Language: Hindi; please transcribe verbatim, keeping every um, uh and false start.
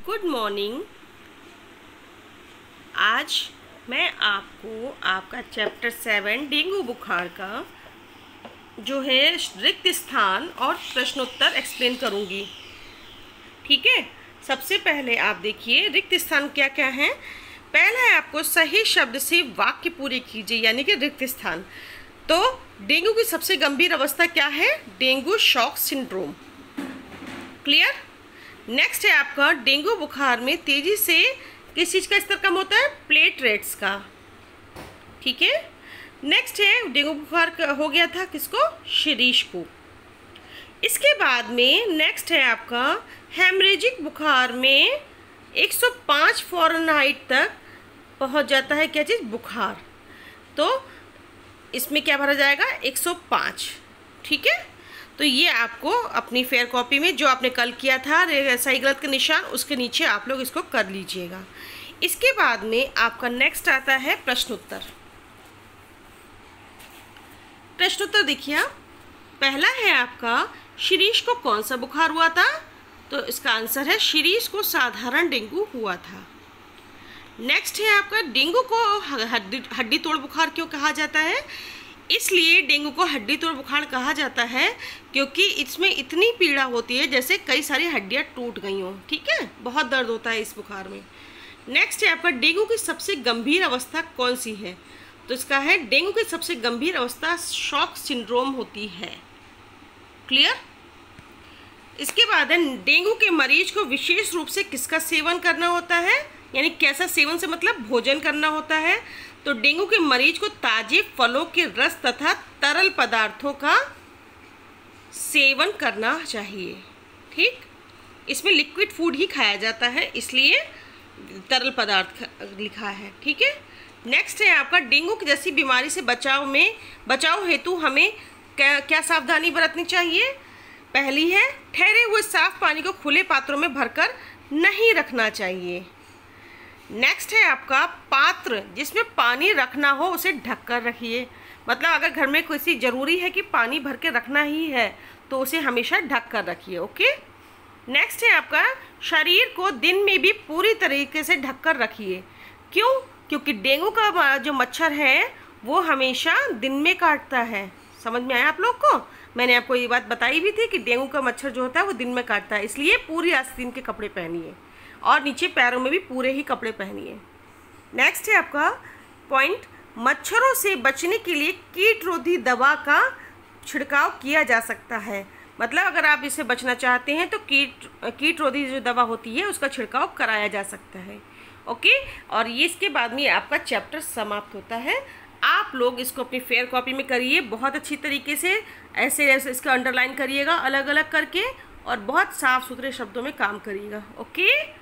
Good morning. आज मैं आपको आपका चैप्टर सेवन डेंगू बुखार का जो है रिक्त स्थान और प्रश्नोत्तर एक्सप्लेन करूंगी। ठीक है, सबसे पहले आप देखिए रिक्त स्थान क्या क्या है। पहला है आपको सही शब्द से वाक्य पूरे कीजिए, यानी कि रिक्त स्थान। तो डेंगू की सबसे गंभीर अवस्था क्या है? Dengue shock syndrome. Clear. Next है आपका डेंगू बुखार में तेजी से किस चीज़ का स्तर कम होता है? प्लेटलेट्स का। ठीक है। नेक्स्ट है डेंगू बुखार हो गया था किसको? शिरीष को। इसके बाद में नेक्स्ट है आपका हेमरेजिक बुखार में एक सौ पाँच फ़ारेनहाइट तक पहुंच जाता है क्या चीज़? बुखार। तो इसमें क्या भरा जाएगा? एक सौ पाँच। ठीक है। तो ये आपको अपनी फेयर कॉपी में जो आपने कल किया था सही गलत के निशान, उसके नीचे आप लोग इसको कर लीजिएगा। इसके बाद में आपका नेक्स्ट आता है प्रश्नोत्तर। प्रश्नोत्तर देखिए आप। पहला है आपका शिरीष को कौन सा बुखार हुआ था? तो इसका आंसर है शिरीष को साधारण डेंगू हुआ था। नेक्स्ट है आपका डेंगू को हड्डी हड्डी तोड़ बुखार क्यों कहा जाता है? इसलिए डेंगू को हड्डी तोड़ बुखार कहा जाता है क्योंकि इसमें इतनी पीड़ा होती है जैसे कई सारी हड्डियां टूट गई हों। ठीक है, बहुत दर्द होता है इस बुखार में। नेक्स्ट है आपका डेंगू की सबसे गंभीर अवस्था कौन सी है? तो इसका है डेंगू की सबसे गंभीर अवस्था शॉक सिंड्रोम होती है। क्लियर। इसके बाद है डेंगू के मरीज को विशेष रूप से किसका सेवन करना होता है, यानी कैसा सेवन से मतलब भोजन करना होता है? तो डेंगू के मरीज को ताजे फलों के रस तथा तरल पदार्थों का सेवन करना चाहिए। ठीक, इसमें लिक्विड फूड ही खाया जाता है, इसलिए तरल पदार्थ लिखा है। ठीक है। नेक्स्ट है आपका डेंगू की जैसी बीमारी से बचाव में बचाव हेतु हमें क्या क्या सावधानी बरतनी चाहिए? पहली है ठहरे हुए साफ पानी को खुले पात्रों में भरकर नहीं रखना चाहिए। नेक्स्ट है आपका पात्र जिसमें पानी रखना हो उसे ढककर रखिए, मतलब अगर घर में किसी ज़रूरी है कि पानी भर के रखना ही है तो उसे हमेशा ढक कर रखिए। ओके। नेक्स्ट है आपका शरीर को दिन में भी पूरी तरीके से ढक कर रखिए। क्यों? क्योंकि डेंगू का जो मच्छर है वो हमेशा दिन में काटता है। समझ में आया आप लोग को? मैंने आपको ये बात बताई भी थी कि डेंगू का मच्छर जो होता है वो दिन में काटता है, इसलिए पूरी आस्तीन के कपड़े पहनिए और नीचे पैरों में भी पूरे ही कपड़े पहनिए। नेक्स्ट है आपका पॉइंट मच्छरों से बचने के लिए कीटरोधी दवा का छिड़काव किया जा सकता है। मतलब अगर आप इससे बचना चाहते हैं तो कीट कीटरोधी जो दवा होती है उसका छिड़काव कराया जा सकता है। ओके। और ये इसके बाद में आपका चैप्टर समाप्त होता है। आप लोग इसको अपनी फेयर कॉपी में करिए बहुत अच्छी तरीके से, ऐसे ऐसे इसका अंडरलाइन करिएगा अलग अलग करके और बहुत साफ सुथरे शब्दों में काम करिएगा। ओके।